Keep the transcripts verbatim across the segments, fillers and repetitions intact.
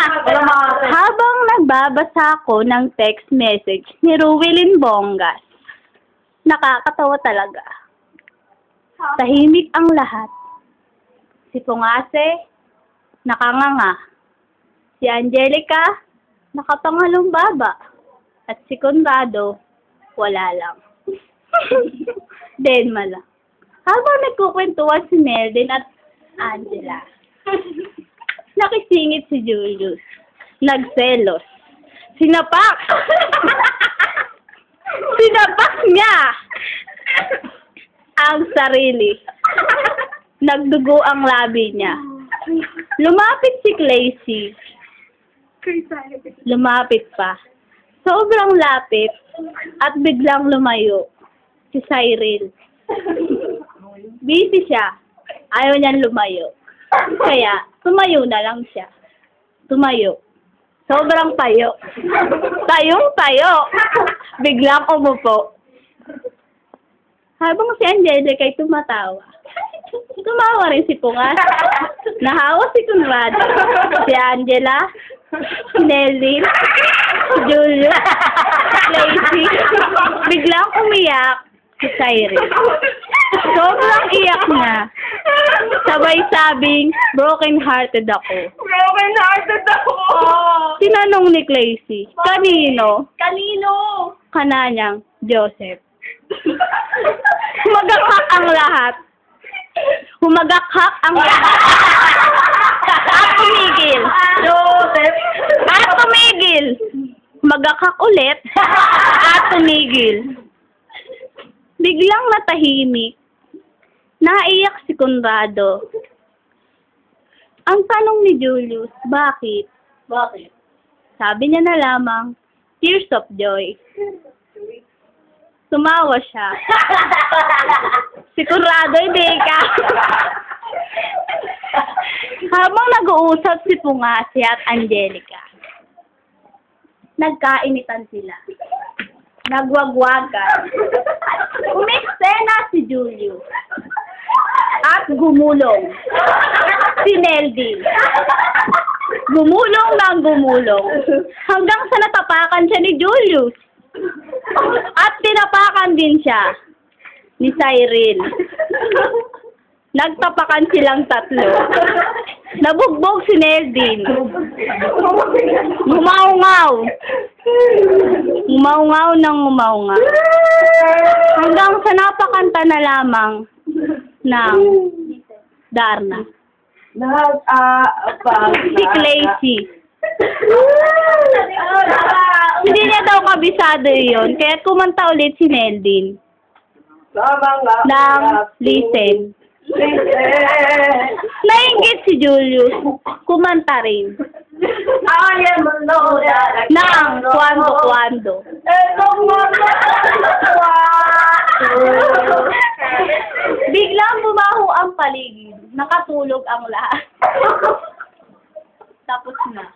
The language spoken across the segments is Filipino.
Habang nagbabasa ko ng text message ni Ruwelin Bongas, nakakatawa talaga. Tahimik ang lahat. Si Pungase, nakanganga. Si Angelica, nakapangalong baba. At si Conrado, wala lang. Denma lang. Habang nagkukwentuhan si Meldin at Angela, nakisingit si Julius. Nagselos. Sinapak! Sinapak niya ang sarili. Nagdugo ang labi niya. Lumapit si Claycy. Lumapit pa. Sobrang lapit at biglang lumayo si Cyril. Busy siya. Ayaw niyan lumayo. Kaya, tumayo na lang siya. Tumayo. Sobrang tayo. Tayong tayo. Biglang umupo. Habang si Angelica ay tumatawa, tumawa rin si Pungas. Nahawa si Conrado, si Angela, si Nelly, si Julio, si Claycy. Biglang umiyak si Cyril. Sobrang iyak na. Sabay sabing, broken-hearted ako. Broken-hearted ako! Tinanong ni Claycy, kanino? Kanino? Kananyang Joseph. Humagakak ang lahat. Humagakak ang lahat. At tumigil. Joseph! At tumigil. Humagakak ulit. At tumigil. Biglang natahimik. Naiyak si Conrado. Ang tanong ni Julius, bakit? Bakit? Sabi niya na lamang, tears of joy. Tumawa siya. Si Conrado, hindi ka. Habang nag-uusap si Pungase at Angelica, nagkainitan sila. Nagwagwagan. Umeksena si Julio. At gumulong. Si Neldin. Gumulong ng gumulong. Hanggang sa natapakan siya ni Julius. At tinapakan din siya ni Cyril. Nagtapakan silang tatlo. Nabugbog si Neldin. Ngumaungaw. Ngumaungaw ng ngumaungaw. Hanggang sa napakanta na lamang ng Darna. Nag-aapag. Si Claycy. Hindi niya daw kabisado yun. Kaya kumanta ulit si Neldin. Ng Listen. Nainggit si Julius. Kumanta rin. I am alone. Ng Kwando Kwando. Biglang bumaho ang paligid. Nakatulog ang lahat. Tapos na.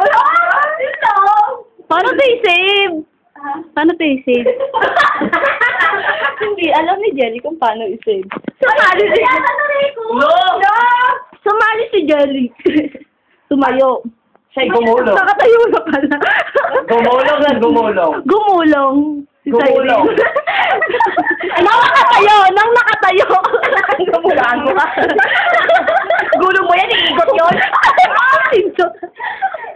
Paano to i-save? Paano to i-save? Hindi, alam ni Jelly kung paano i-save. Sumali si No! Sumali si Jelly. Tumayo. Siya'y gumulong. Nakatayo na pala. Gumulong na gumulong. Gumulong. Si Gumulong. Nang nakatayo! Nang nakatayo! Gumulaan mo ka. Gulo mo yan, iikot yun. Sinto.